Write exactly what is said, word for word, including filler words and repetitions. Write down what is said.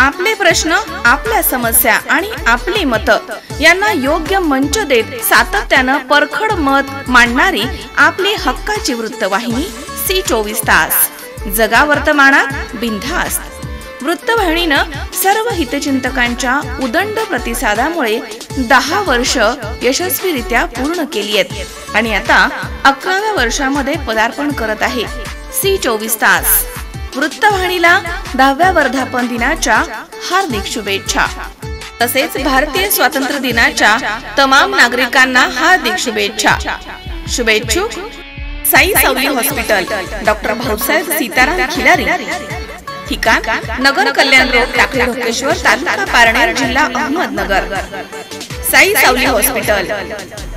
आपले प्रश्न, आपल्या समस्या आणि आपली मतं यांना योग्य मंच देत सातत्यानं परखड मत मांडणारी आपली हक्काची वृत्तवाहिनी सी चोवीस तास. जगा वर्तमानात बिनधास्त. वृत्तवाहिनीनं सर्व हितचिंतकांच्या उदंड प्रतिसादामुळे दहा वर्ष यशस्वीरित्या पूर्ण केली आहेत आणि आता अकराव्या वर्षामध्ये पदार्पण करत आहे. सी चोवीस तास वृत्तवाहिनीला दहाव्या वर्धापन दिनाच्या हार्दिक शुभेच्छा. तसेच भारतीय स्वातंत्र्य दिनाच्या तमाम नागरिकांना हार्दिक शुभेच्छा. शुभेच्छुक साई सावली हॉस्पिटल, डॉक्टर भाऊसाहेब सीताराम खिलारी. ठिकाण नगर कल्याण रोड, टाकळी ढोकेश्वर, तालुका पारनेर, जिल्हा अहमदनगर. साई सावली हॉस्पिटल.